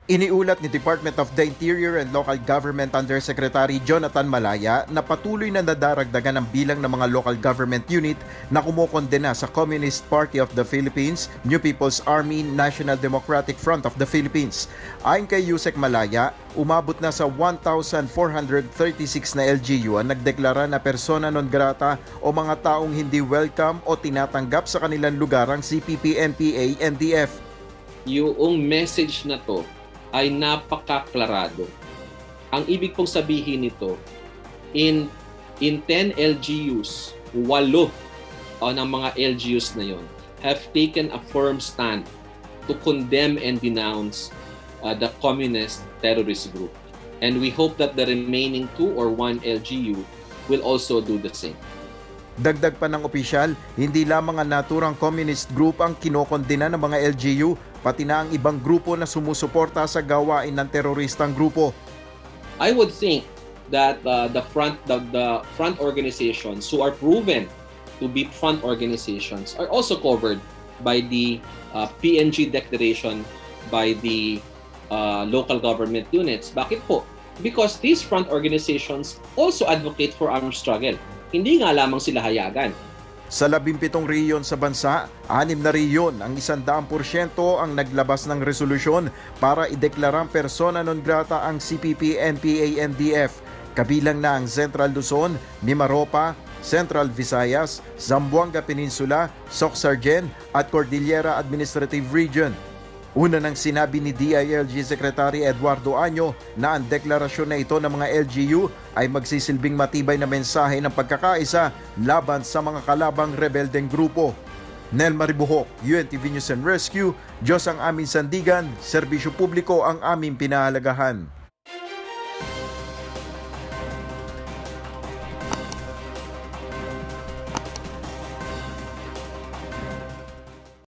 Iniulat ni Department of the Interior and Local Government Undersecretary Jonathan Malaya na patuloy na nadaragdagan ang bilang ng mga local government unit na kumokondena sa Communist Party of the Philippines, New People's Army, National Democratic Front of the Philippines. Ayon kay Yusek Malaya, umabot na sa 1,436 na LGU ang nagdeklara na persona non grata o mga taong hindi welcome o tinatanggap sa kanilang lugar ang CPP, NPA, NDF. Yung message na to ay napakaklarado. Ang ibig pong sabihin nito, in 10 LGUs, 8 ng mga LGUs na yon have taken a firm stand to condemn and denounce the communist terrorist group. And we hope that the remaining 2 or 1 LGU will also do the same. Dagdag pa ng opisyal, hindi lamang ang naturang communist group ang kinokondena ng mga LGU, pati na ang ibang grupo na sumusuporta sa gawain ng teroristang grupo. I would think that the front organizations who are proven to be front organizations are also covered by the PNG declaration by the local government units. Bakit po? Because these front organizations also advocate for armed struggle. Hindi nga lamang sila hayagan. Sa 17 rehiyon sa bansa, 6 na rehiyon ang 100% ang naglabas ng resolusyon para ideklarang persona non grata ang CPP, NPA, NDF. Kabilang na ang Central Luzon, Mimaropa, Central Visayas, Zamboanga Peninsula, Soc-Sargen at Cordillera Administrative Region. Una nang sinabi ni DILG Secretary Eduardo Año na ang deklarasyon na ito ng mga LGU ay magsisilbing matibay na mensahe ng pagkakaisa laban sa mga kalabang rebeldeng grupo. Nel Maribuhok, UNTV News and Rescue, Diyos ang aming sandigan, serbisyo publiko ang aming pinahalagahan.